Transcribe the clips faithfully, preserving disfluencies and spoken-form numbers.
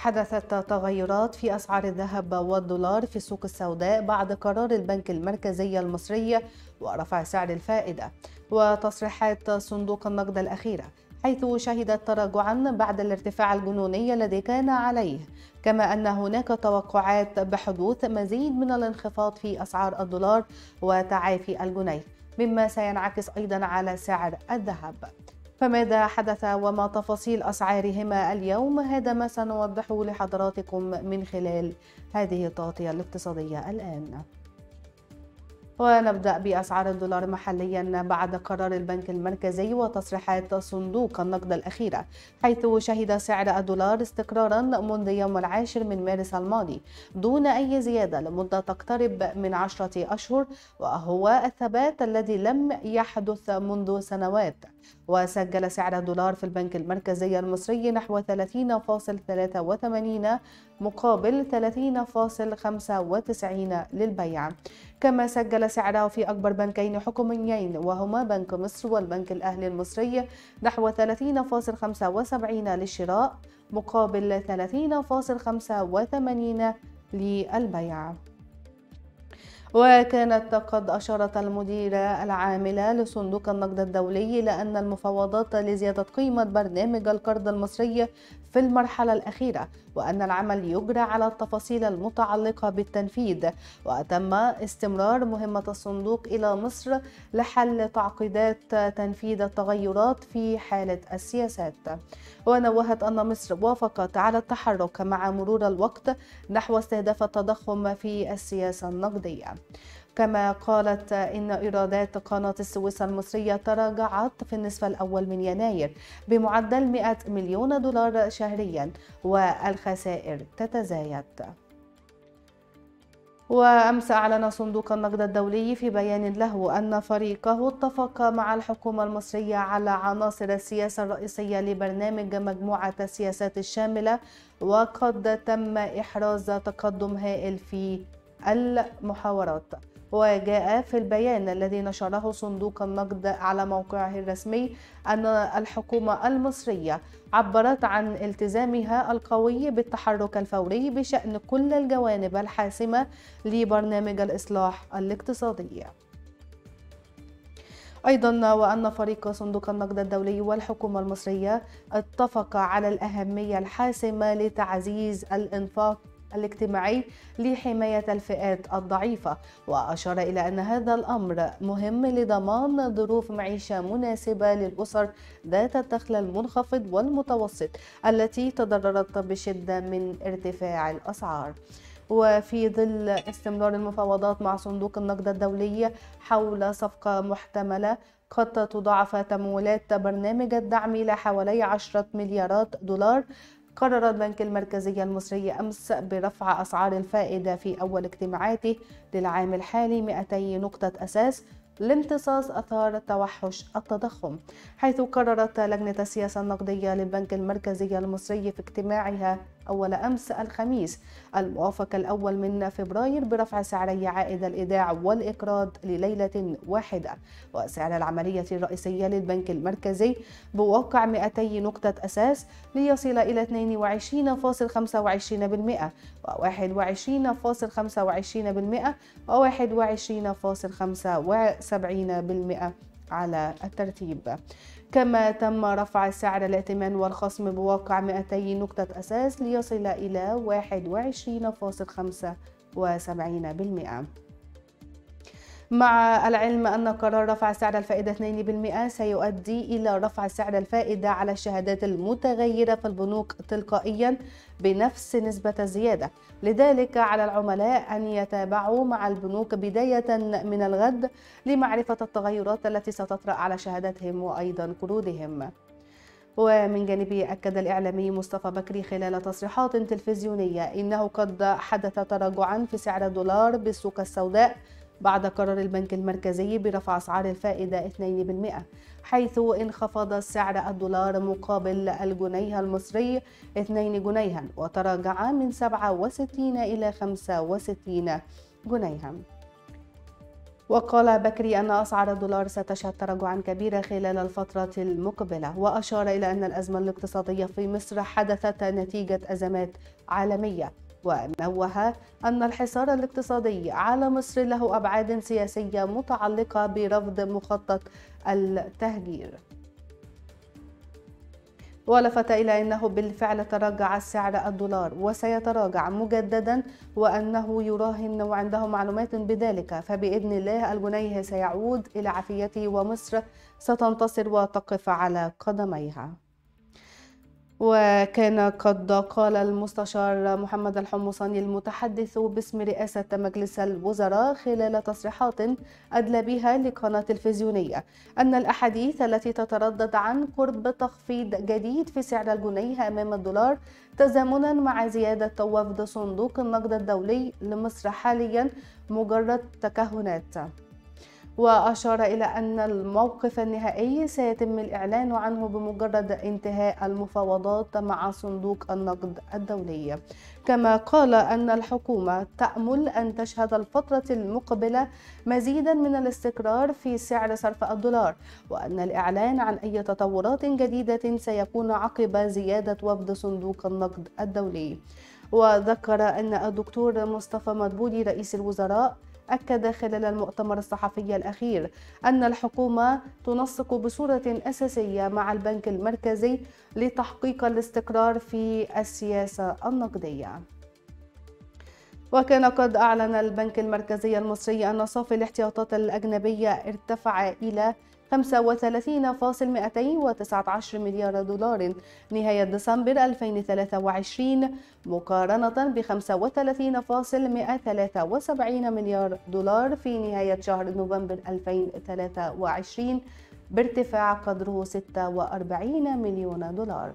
حدثت تغيرات في أسعار الذهب والدولار في السوق السوداء بعد قرار البنك المركزي المصري ورفع سعر الفائدة وتصريحات صندوق النقد الأخيرة، حيث شهدت تراجعا بعد الارتفاع الجنوني الذي كان عليه، كما أن هناك توقعات بحدوث مزيد من الانخفاض في أسعار الدولار وتعافي الجنيه، مما سينعكس أيضا على سعر الذهب. فماذا حدث وما تفاصيل أسعارهما اليوم؟ هذا ما سنوضحه لحضراتكم من خلال هذه التغطية الاقتصادية الآن. ونبدأ بأسعار الدولار محليا بعد قرار البنك المركزي وتصريحات صندوق النقد الأخيرة، حيث شهد سعر الدولار استقرارا منذ يوم العاشر من مارس الماضي دون أي زيادة لمدة تقترب من عشرة أشهر، وهو الثبات الذي لم يحدث منذ سنوات. وسجل سعر الدولار في البنك المركزي المصري نحو ثلاثين فاصل ثلاثة وثمانين مقابل ثلاثين فاصل خمسة وتسعين للبيع، كما سجل سعره في أكبر بنكين حكوميين وهما بنك مصر والبنك الأهلي المصري نحو ثلاثين فاصل خمسة وسبعين للشراء مقابل ثلاثين فاصل خمسة وثمانين للبيع. وكانت قد أشارت المديرة العاملة لصندوق النقد الدولي إلى أن المفاوضات لزيادة قيمة برنامج القرض المصري في المرحلة الأخيرة، وأن العمل يجرى على التفاصيل المتعلقة بالتنفيذ، وتم استمرار مهمة الصندوق إلى مصر لحل تعقيدات تنفيذ التغيرات في حالة السياسات. ونوهت أن مصر وافقت على التحرك مع مرور الوقت نحو استهداف التضخم في السياسة النقدية. كما قالت إن إيرادات قناة السويس المصرية تراجعت في النصف الأول من يناير بمعدل مئة مليون دولار شهريا، والخسائر تتزايد. وأمس أعلن صندوق النقد الدولي في بيان له أن فريقه اتفق مع الحكومة المصرية على عناصر السياسة الرئيسية لبرنامج مجموعة السياسات الشاملة، وقد تم إحراز تقدم هائل في المحاورات. وجاء في البيان الذي نشره صندوق النقد على موقعه الرسمي أن الحكومة المصرية عبرت عن التزامها القوي بالتحرك الفوري بشأن كل الجوانب الحاسمة لبرنامج الإصلاح الاقتصادي. أيضا وأن فريق صندوق النقد الدولي والحكومة المصرية اتفق على الأهمية الحاسمة لتعزيز الإنفاق الاجتماعي لحماية الفئات الضعيفة، وأشار إلى أن هذا الأمر مهم لضمان ظروف معيشة مناسبة للأسر ذات الدخل المنخفض والمتوسط التي تضررت بشدة من ارتفاع الأسعار. وفي ظل استمرار المفاوضات مع صندوق النقد الدولي حول صفقة محتملة قد تضاعف تمويلات برنامج الدعم إلى حوالي عشرة مليارات دولار، قرر البنك المركزي المصري أمس برفع أسعار الفائدة في أول اجتماعاته للعام الحالي مئتي نقطة أساس لامتصاص آثار توحش التضخم، حيث قررت لجنة السياسة النقدية للبنك المركزي المصري في اجتماعها أول أمس الخميس الموافق الأول من فبراير برفع سعري عائد الإيداع والإقراض لليلة واحدة، وسعر العملية الرئيسية للبنك المركزي بواقع مئتي نقطة أساس ليصل إلى اثنين وعشرين فاصل خمسة وعشرين بالمئة وواحد وعشرين فاصل خمسة وعشرين بالمئة وواحد وعشرين فاصل خمسة وسبعين بالمئة على الترتيب. كما تم رفع سعر الائتمان والخصم بواقع مئتي نقطة أساس ليصل إلى واحد وعشرين فاصل خمسة وسبعين بالمئة. مع العلم أن قرار رفع سعر الفائدة اثنين بالمئة سيؤدي إلى رفع سعر الفائدة على الشهادات المتغيرة في البنوك تلقائيا بنفس نسبة الزيادة، لذلك على العملاء أن يتابعوا مع البنوك بداية من الغد لمعرفة التغيرات التي ستطرأ على شهاداتهم وأيضا قروضهم. ومن جانبه أكد الإعلامي مصطفى بكري خلال تصريحات تلفزيونية إنه قد حدث تراجعا في سعر الدولار بالسوق السوداء بعد قرار البنك المركزي برفع أسعار الفائدة اثنين بالمئة، حيث انخفض سعر الدولار مقابل الجنيه المصري اثنين جنيها وتراجع من سبعة وستين إلى خمسة وستين جنيها. وقال بكري أن أسعار الدولار ستشهد تراجعا كبيرا خلال الفترة المقبلة، وأشار إلى أن الأزمة الاقتصادية في مصر حدثت نتيجة أزمات عالمية، ونوه أن الحصار الاقتصادي على مصر له أبعاد سياسية متعلقة برفض مخطط التهجير. ولفت إلى أنه بالفعل تراجع سعر الدولار وسيتراجع مجددا، وأنه يراهن وعنده معلومات بذلك، فبإذن الله الجنيه سيعود إلى عافيته ومصر ستنتصر وتقف على قدميها. وكان قد قال المستشار محمد الحمصاني المتحدث باسم رئاسة مجلس الوزراء خلال تصريحات أدلى بها لقناة تلفزيونية أن الأحاديث التي تتردد عن قرب تخفيض جديد في سعر الجنيه أمام الدولار تزامنا مع زيادة وفد صندوق النقد الدولي لمصر حاليا مجرد تكهنات. وأشار إلى أن الموقف النهائي سيتم الإعلان عنه بمجرد انتهاء المفاوضات مع صندوق النقد الدولي. كما قال أن الحكومة تأمل أن تشهد الفترة المقبلة مزيدا من الاستقرار في سعر صرف الدولار، وأن الإعلان عن أي تطورات جديدة سيكون عقب زيادة وفد صندوق النقد الدولي. وذكر أن الدكتور مصطفى مدبولي رئيس الوزراء أكد خلال المؤتمر الصحفي الأخير أن الحكومة تنسق بصورة أساسية مع البنك المركزي لتحقيق الاستقرار في السياسة النقدية. وكان قد أعلن البنك المركزي المصري أن صافي الاحتياطات الأجنبية ارتفع إلى خمسة وثلاثين فاصلة مئتين وتسعة عشر مليار دولار نهاية ديسمبر ألفين وثلاثة وعشرين مقارنة ب خمسة وثلاثين فاصلة مئة وثلاثة وسبعين مليار دولار في نهاية شهر نوفمبر ألفين وثلاثة وعشرين بارتفاع قدره ستة وأربعين مليون دولار.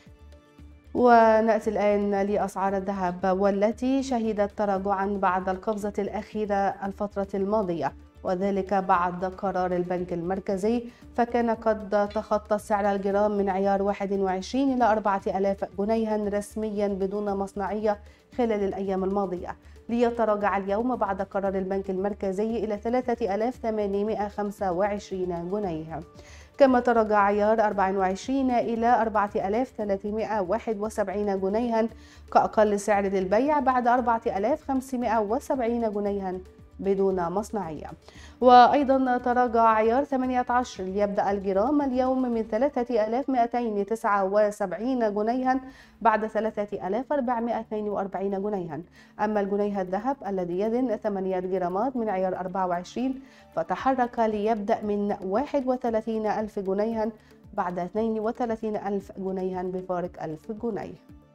ونأتي الآن لأسعار الذهب، والتي شهدت تراجعا بعد القفزة الأخيرة الفترة الماضية، وذلك بعد قرار البنك المركزي، فكان قد تخطى سعر الجرام من عيار واحد وعشرين إلى أربعة آلاف جنيها رسميا بدون مصنعية خلال الأيام الماضية، ليتراجع اليوم بعد قرار البنك المركزي إلى ثلاثة آلاف وثمانمئة وخمسة وعشرين جنيها. كما تراجع عيار أربعة وعشرين إلى أربعة آلاف وثلاثمئة وواحد وسبعين جنيها كأقل سعر للبيع بعد أربعة آلاف وخمسمئة وسبعين جنيها بدون مصنعية. وأيضا تراجع عيار ثمانية عشر ليبدأ الجرام اليوم من ثلاثة آلاف ومئتين وتسعة وسبعين جنيها بعد ثلاثة آلاف وأربعمئة واثنين وأربعين جنيها. أما الجنيه الذهب الذي يزن ثمانية جرامات من عيار أربعة وعشرين فتحرك ليبدأ من واحد وثلاثين ألف جنيها بعد اثنين وثلاثين ألف جنيها بفارق ألف جنيه.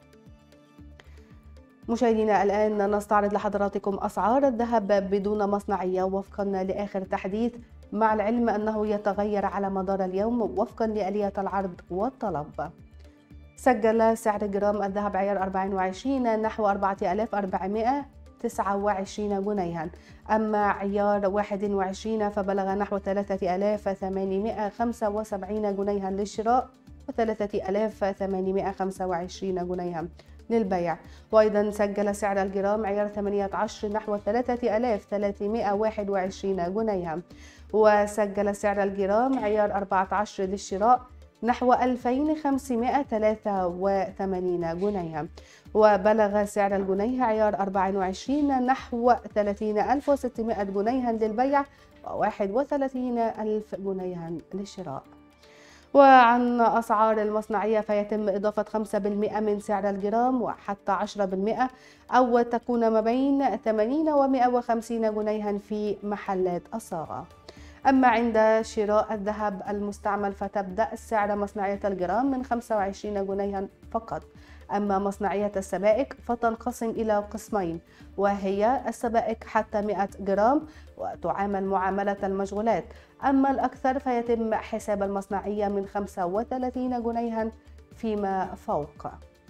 مشاهدينا الآن نستعرض لحضراتكم أسعار الذهب بدون مصنعية وفقا لآخر تحديث، مع العلم أنه يتغير على مدار اليوم وفقا لآلية العرض والطلب. سجل سعر جرام الذهب عيار أربعة وعشرين نحو أربعة آلاف وأربعمئة وتسعة وعشرين جنيها، أما عيار واحد وعشرين فبلغ نحو ثلاثة آلاف وثمانمئة وخمسة وسبعين جنيها للشراء وثلاثة آلاف وثمانمئة وخمسة وعشرين جنيها للبيع. وأيضا سجل سعر الجرام عيار ثمانية عشر نحو ثلاثة آلاف وثلاثمئة وواحد وعشرين جنيها، وسجل سعر الجرام عيار أربعة عشر للشراء نحو ألفين وخمسمئة وثلاثة وثمانين جنيها، وبلغ سعر الجنيه عيار أربعة وعشرين نحو ثلاثين ألف وستمئة جنيها للبيع وواحد وثلاثين ألف جنيها للشراء. وعن أسعار المصنعية فيتم إضافة خمسة بالمئة من سعر الجرام وحتى عشرة بالمئة أو تكون ما بين ثمانين ومئة وخمسين جنيها في محلات الصاغة. أما عند شراء الذهب المستعمل فتبدأ السعر مصنعية الجرام من خمسة وعشرين جنيها فقط، أما مصنعية السبائك فتنقسم إلى قسمين، وهي السبائك حتى مئة جرام وتعامل معاملة المشغولات، أما الأكثر فيتم حساب المصنعية من خمسة وثلاثين جنيها فيما فوق.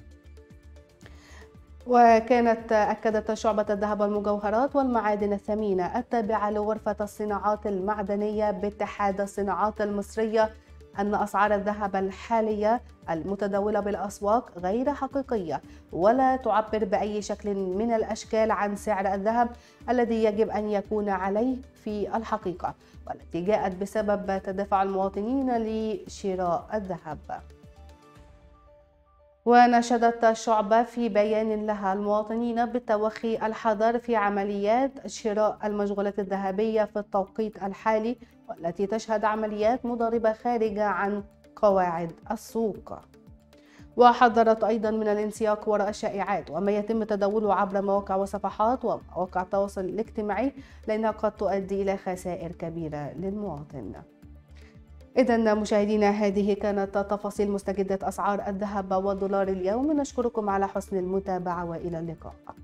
وكانت أكدت شعبة الذهب والمجوهرات والمعادن الثمينة التابعة لغرفة الصناعات المعدنية باتحاد الصناعات المصرية أن أسعار الذهب الحالية المتداولة بالأسواق غير حقيقية ولا تعبر بأي شكل من الأشكال عن سعر الذهب الذي يجب أن يكون عليه في الحقيقة، والتي جاءت بسبب تدافع المواطنين لشراء الذهب. ونشدت الشعبة في بيان لها المواطنين بالتوخي الحذر في عمليات شراء المشغولات الذهبية في التوقيت الحالي، والتي تشهد عمليات مضاربة خارجة عن قواعد السوق. وحذرت أيضا من الانسياق وراء الشائعات وما يتم تداوله عبر مواقع وصفحات ومواقع التواصل الاجتماعي، لأنها قد تؤدي إلى خسائر كبيرة للمواطن. إذن مشاهدينا، هذه كانت تفاصيل مستجدات أسعار الذهب والدولار اليوم. نشكركم على حسن المتابعة وإلى اللقاء.